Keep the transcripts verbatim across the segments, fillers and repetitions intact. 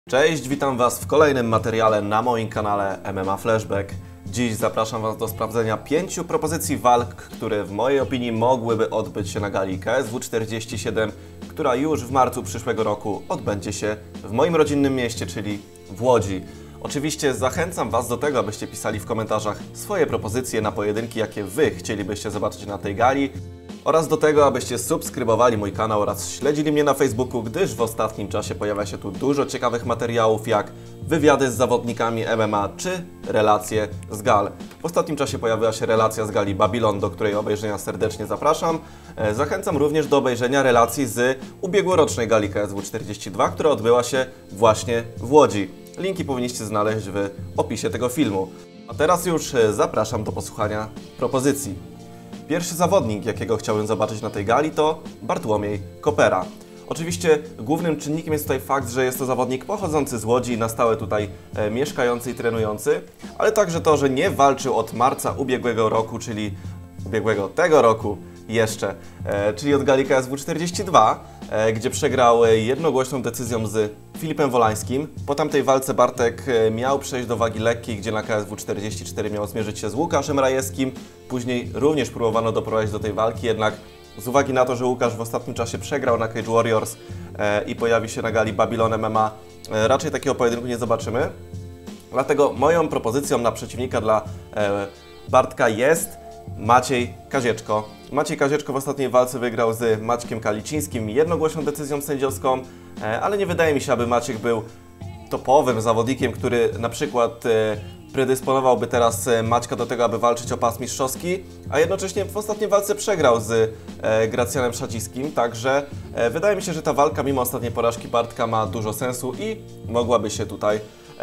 Cześć, witam Was w kolejnym materiale na moim kanale M M A Flashback. Dziś zapraszam Was do sprawdzenia pięciu propozycji walk, które w mojej opinii mogłyby odbyć się na gali K S W czterdzieści siedem, która już w marcu przyszłego roku odbędzie się w moim rodzinnym mieście, czyli w Łodzi. Oczywiście zachęcam Was do tego, abyście pisali w komentarzach swoje propozycje na pojedynki, jakie Wy chcielibyście zobaczyć na tej gali, oraz do tego, abyście subskrybowali mój kanał oraz śledzili mnie na Facebooku, gdyż w ostatnim czasie pojawia się tu dużo ciekawych materiałów, jak wywiady z zawodnikami M M A czy relacje z gal. W ostatnim czasie pojawiła się relacja z gali Babylon, do której obejrzenia serdecznie zapraszam. Zachęcam również do obejrzenia relacji z ubiegłorocznej gali K S W czterdzieści dwa, która odbyła się właśnie w Łodzi. Linki powinniście znaleźć w opisie tego filmu. A teraz już zapraszam do posłuchania propozycji. Pierwszy zawodnik, jakiego chciałbym zobaczyć na tej gali, to Bartłomiej Kopera. Oczywiście głównym czynnikiem jest tutaj fakt, że jest to zawodnik pochodzący z Łodzi, na stałe tutaj e, mieszkający i trenujący, ale także to, że nie walczył od marca ubiegłego roku, czyli ubiegłego tego roku jeszcze, e, czyli od gali K S W czterdzieści dwa, e, gdzie przegrał jednogłośną decyzją z Filipem Wolańskim. Po tamtej walce Bartek miał przejść do wagi lekkiej, gdzie na K S W czterdzieści cztery miał zmierzyć się z Łukaszem Rajewskim. Później również próbowano doprowadzić do tej walki, jednak z uwagi na to, że Łukasz w ostatnim czasie przegrał na Cage Warriors e, i pojawi się na gali Babylon M M A, e, raczej takiego pojedynku nie zobaczymy. Dlatego moją propozycją na przeciwnika dla e, Bartka jest Maciej Kazieczko. Maciej Kazieczko w ostatniej walce wygrał z Maćkiem Kalicińskim jednogłośną decyzją sędziowską, ale nie wydaje mi się, aby Maciek był topowym zawodnikiem, który na przykład predysponowałby teraz Maćka do tego, aby walczyć o pas mistrzowski, a jednocześnie w ostatniej walce przegrał z Gracjanem Szaciskim, także wydaje mi się, że ta walka mimo ostatniej porażki Bartka ma dużo sensu i mogłaby się tutaj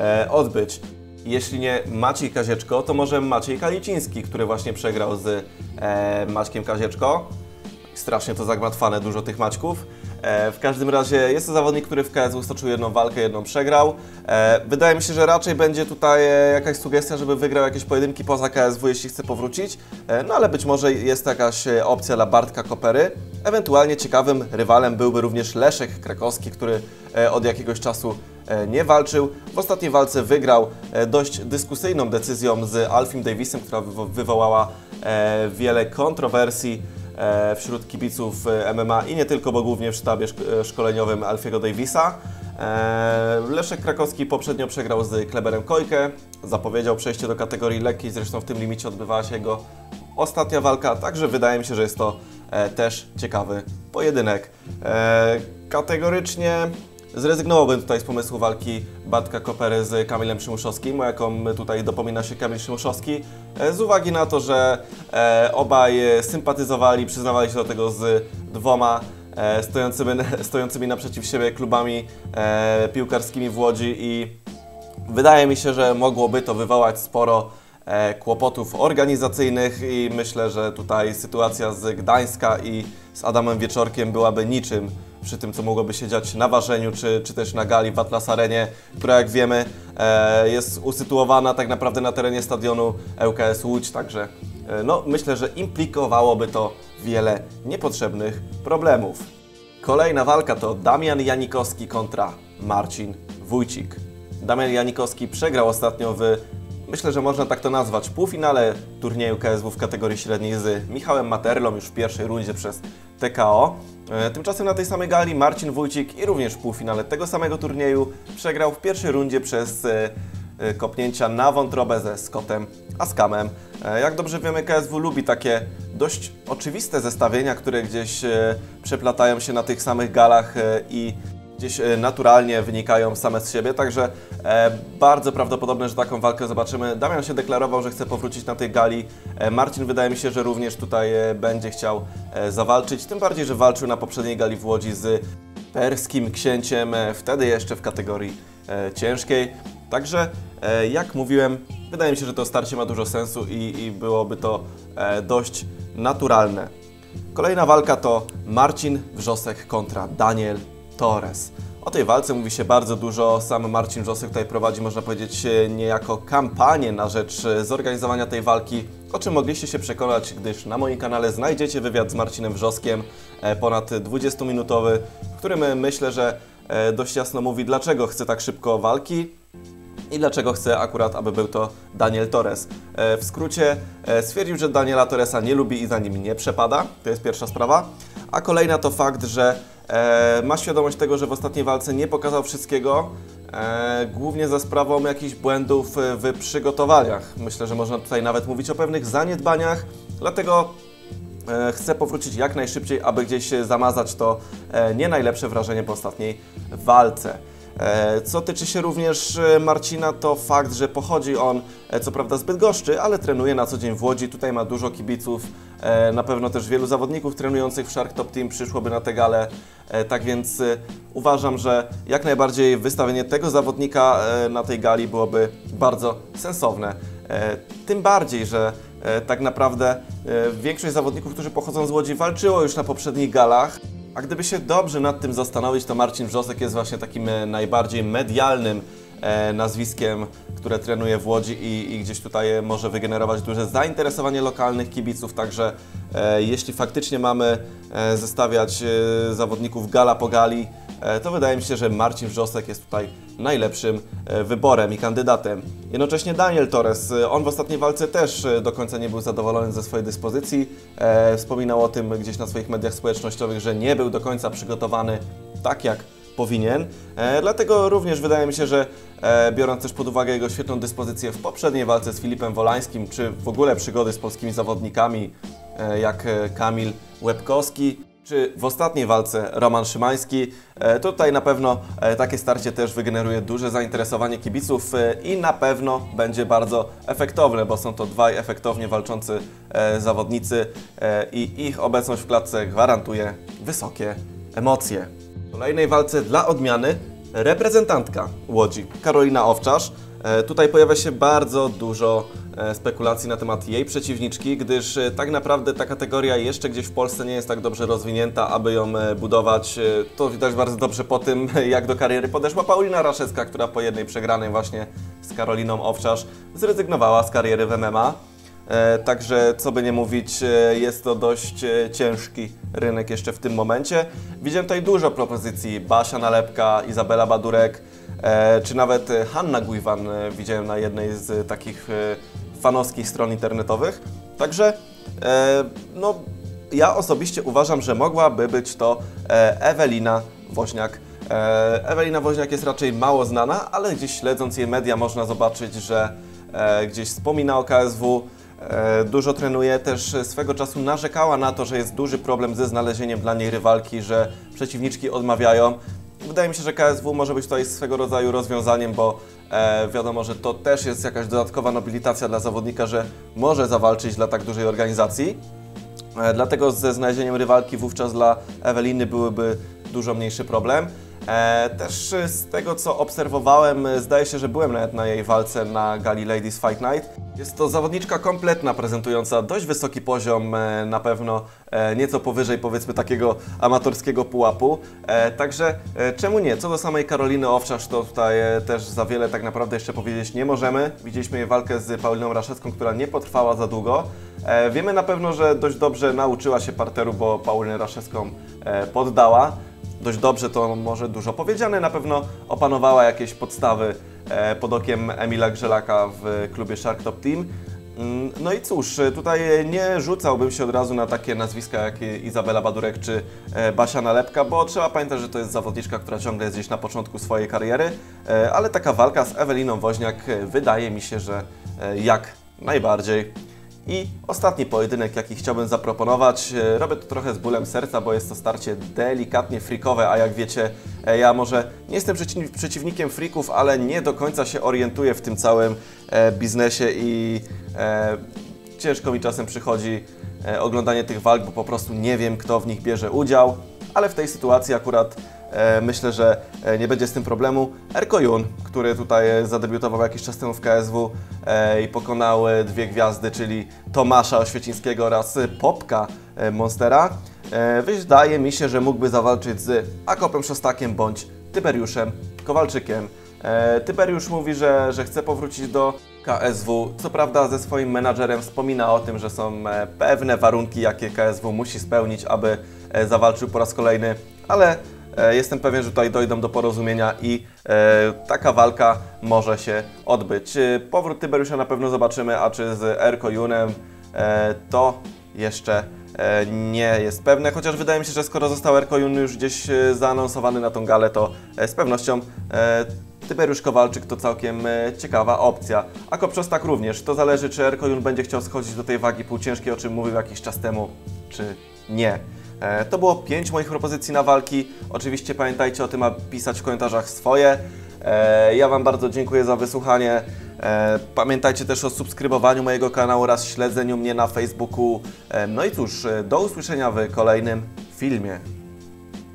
odbyć. Jeśli nie Maciej Kazieczko, to może Maciej Kaliciński, który właśnie przegrał z e, Maćkiem Kazieczko. Strasznie to zagmatwane, dużo tych Maćków. E, w każdym razie jest to zawodnik, który w K S W stoczył jedną walkę, jedną przegrał. E, wydaje mi się, że raczej będzie tutaj e, jakaś sugestia, żeby wygrał jakieś pojedynki poza K S W, jeśli chce powrócić. E, no ale być może jest jakaś opcja dla Bartka Kopery. Ewentualnie ciekawym rywalem byłby również Leszek Krakowski, który e, od jakiegoś czasu nie walczył. W ostatniej walce wygrał dość dyskusyjną decyzją z Alfim Davisem, która wywołała wiele kontrowersji wśród kibiców M M A i nie tylko, bo głównie w sztabie szkoleniowym Alfiego Davisa. Leszek Krakowski poprzednio przegrał z Kleberem Kojkę, zapowiedział przejście do kategorii lekkiej, zresztą w tym limicie odbywała się jego ostatnia walka, także wydaje mi się, że jest to też ciekawy pojedynek. Kategorycznie zrezygnowałbym tutaj z pomysłu walki Bartka Kopery z Kamilem Przymuszowskim, o jaką tutaj dopomina się Kamil Przymuszowski, z uwagi na to, że e, obaj sympatyzowali, przyznawali się do tego z dwoma e, stojącymi, stojącymi naprzeciw siebie klubami e, piłkarskimi w Łodzi i wydaje mi się, że mogłoby to wywołać sporo e, kłopotów organizacyjnych i myślę, że tutaj sytuacja z Gdańska i z Adamem Wieczorkiem byłaby niczym przy tym, co mogłoby się dziać na ważeniu, czy, czy też na gali w Atlas Arenie, która, jak wiemy, e, jest usytuowana tak naprawdę na terenie stadionu L K S Łódź, także e, no, myślę, że implikowałoby to wiele niepotrzebnych problemów. Kolejna walka to Damian Janikowski kontra Marcin Wójcik. Damian Janikowski przegrał ostatnio w, myślę, że można tak to nazwać, półfinale turnieju K S W w kategorii średniej z Michałem Materlą już w pierwszej rundzie przez T K O. Tymczasem na tej samej gali Marcin Wójcik i również w półfinale tego samego turnieju przegrał w pierwszej rundzie przez kopnięcia na wątrobę ze Scottem Askamem. Jak dobrze wiemy, K S W lubi takie dość oczywiste zestawienia, które gdzieś przeplatają się na tych samych galach i gdzieś naturalnie wynikają same z siebie, także e, bardzo prawdopodobne, że taką walkę zobaczymy. Damian się deklarował, że chce powrócić na tej gali. E, Marcin wydaje mi się, że również tutaj e, będzie chciał e, zawalczyć, tym bardziej, że walczył na poprzedniej gali w Łodzi z perskim księciem, e, wtedy jeszcze w kategorii e, ciężkiej. Także e, jak mówiłem, wydaje mi się, że to starcie ma dużo sensu i, i byłoby to e, dość naturalne. Kolejna walka to Marcin Wrzosek kontra Daniel Torres. O tej walce mówi się bardzo dużo. Sam Marcin Wrzosek tutaj prowadzi, można powiedzieć, niejako kampanię na rzecz zorganizowania tej walki, o czym mogliście się przekonać, gdyż na moim kanale znajdziecie wywiad z Marcinem Wrzoskiem, ponad dwudziestominutowy, w którym myślę, że dość jasno mówi, dlaczego chce tak szybko walki i dlaczego chce akurat, aby był to Daniel Torres. W skrócie stwierdził, że Daniela Torresa nie lubi i za nim nie przepada, to jest pierwsza sprawa. A kolejna to fakt, że ma świadomość tego, że w ostatniej walce nie pokazał wszystkiego, głównie za sprawą jakichś błędów w przygotowaniach. Myślę, że można tutaj nawet mówić o pewnych zaniedbaniach, dlatego chce powrócić jak najszybciej, aby gdzieś zamazać to nie najlepsze wrażenie po ostatniej walce. Co tyczy się również Marcina, to fakt, że pochodzi on co prawda z Bydgoszczy, ale trenuje na co dzień w Łodzi. Tutaj ma dużo kibiców, na pewno też wielu zawodników trenujących w Shark Top Team przyszłoby na tę galę. Tak więc uważam, że jak najbardziej wystawienie tego zawodnika na tej gali byłoby bardzo sensowne. Tym bardziej, że tak naprawdę większość zawodników, którzy pochodzą z Łodzi, walczyło już na poprzednich galach. A gdyby się dobrze nad tym zastanowić, to Marcin Wrzosek jest właśnie takim najbardziej medialnym e, nazwiskiem, które trenuje w Łodzi i, i gdzieś tutaj może wygenerować duże zainteresowanie lokalnych kibiców. Także e, jeśli faktycznie mamy e, zestawiać e, zawodników gala po gali, e, to wydaje mi się, że Marcin Wrzosek jest tutaj najlepszym e, wyborem i kandydatem. Jednocześnie Daniel Torres, on w ostatniej walce też do końca nie był zadowolony ze swojej dyspozycji. E, wspominał o tym gdzieś na swoich mediach społecznościowych, że nie był do końca przygotowany tak jak powinien. E, dlatego również wydaje mi się, że e, biorąc też pod uwagę jego świetną dyspozycję w poprzedniej walce z Filipem Wolańskim, czy w ogóle przygody z polskimi zawodnikami e, jak Kamil Łebkowski, czy w ostatniej walce Roman Szymański, to tutaj na pewno takie starcie też wygeneruje duże zainteresowanie kibiców i na pewno będzie bardzo efektowne, bo są to dwaj efektownie walczący zawodnicy i ich obecność w klatce gwarantuje wysokie emocje. W kolejnej walce dla odmiany reprezentantka Łodzi, Karolina Owczarz. Tutaj pojawia się bardzo dużo spekulacji na temat jej przeciwniczki, gdyż tak naprawdę ta kategoria jeszcze gdzieś w Polsce nie jest tak dobrze rozwinięta, aby ją budować. To widać bardzo dobrze po tym, jak do kariery podeszła Paulina Raszewska, która po jednej przegranej właśnie z Karoliną Owczarz zrezygnowała z kariery w M M A. Także co by nie mówić, jest to dość ciężki rynek jeszcze w tym momencie. Widziałem tutaj dużo propozycji, Basia Nalepka, Izabela Badurek, czy nawet Hanna Gujwan widziałem na jednej z takich fanowskich stron internetowych. Także no, ja osobiście uważam, że mogłaby być to Ewelina Woźniak. Ewelina Woźniak jest raczej mało znana, ale gdzieś śledząc jej media można zobaczyć, że gdzieś wspomina o K S W, dużo trenuje, też swego czasu narzekała na to, że jest duży problem ze znalezieniem dla niej rywalki, że przeciwniczki odmawiają. Wydaje mi się, że K S W może być tutaj swego rodzaju rozwiązaniem, bo e, wiadomo, że to też jest jakaś dodatkowa nobilitacja dla zawodnika, że może zawalczyć dla tak dużej organizacji. E, dlatego ze znalezieniem rywalki wówczas dla Eweliny byłyby dużo mniejszy problem. E, też z tego, co obserwowałem, zdaje się, że byłem nawet na jej walce na gali Ladies Fight Night. Jest to zawodniczka kompletna, prezentująca dość wysoki poziom, e, na pewno e, nieco powyżej, powiedzmy, takiego amatorskiego pułapu. E, także e, czemu nie? Co do samej Karoliny Owczarz, to tutaj e, też za wiele tak naprawdę jeszcze powiedzieć nie możemy. Widzieliśmy jej walkę z Pauliną Raszewską, która nie potrwała za długo. E, wiemy na pewno, że dość dobrze nauczyła się parteru, bo Paulinę Raszewską e, poddała. Dość dobrze to może dużo powiedziane, na pewno opanowała jakieś podstawy e, pod okiem Emila Grzelaka w klubie Shark Top Team. Mm, no i cóż, tutaj nie rzucałbym się od razu na takie nazwiska jak Izabela Badurek czy e, Basia Nalepka, bo trzeba pamiętać, że to jest zawodniczka, która ciągle jest gdzieś na początku swojej kariery, e, ale taka walka z Eweliną Woźniak e, wydaje mi się, że e, jak najbardziej. I ostatni pojedynek, jaki chciałbym zaproponować, robię to trochę z bólem serca, bo jest to starcie delikatnie freakowe, a jak wiecie, ja może nie jestem przeciwnikiem freaków, ale nie do końca się orientuję w tym całym biznesie i ciężko mi czasem przychodzi oglądanie tych walk, bo po prostu nie wiem, kto w nich bierze udział, ale w tej sytuacji akurat myślę, że nie będzie z tym problemu. Erko Jun, który tutaj zadebiutował jakiś czas temu w K S W i pokonał dwie gwiazdy, czyli Tomasza Oświecińskiego oraz Popka Monstera, wydaje mi się, że mógłby zawalczyć z Akopem Szostakiem bądź Tyberiuszem Kowalczykiem. Tyberiusz mówi, że, że chce powrócić do K S W. Co prawda ze swoim menadżerem wspomina o tym, że są pewne warunki, jakie K S W musi spełnić, aby zawalczył po raz kolejny, ale E, jestem pewien, że tutaj dojdą do porozumienia i e, taka walka może się odbyć. E, powrót Tiberiusza na pewno zobaczymy, a czy z Erkojunem e, to jeszcze e, nie jest pewne, chociaż wydaje mi się, że skoro został Erkojun już gdzieś e, zaanonsowany na tą galę, to e, z pewnością e, Tiberiusz Kowalczyk to całkiem e, ciekawa opcja. A Kopczostak również. To zależy, czy Erkojun będzie chciał schodzić do tej wagi półciężkiej, o czym mówił jakiś czas temu, czy nie. E, to było pięć moich propozycji na walki. Oczywiście pamiętajcie o tym, aby pisać w komentarzach swoje. E, ja Wam bardzo dziękuję za wysłuchanie. E, pamiętajcie też o subskrybowaniu mojego kanału oraz śledzeniu mnie na Facebooku. E, no i cóż, do usłyszenia w kolejnym filmie.